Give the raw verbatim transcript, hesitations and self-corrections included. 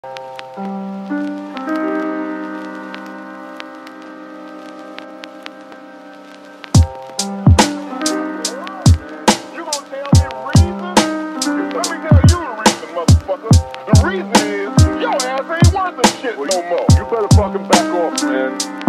The reason is, your ass ain't worth a shit no more. You better fucking back off, man.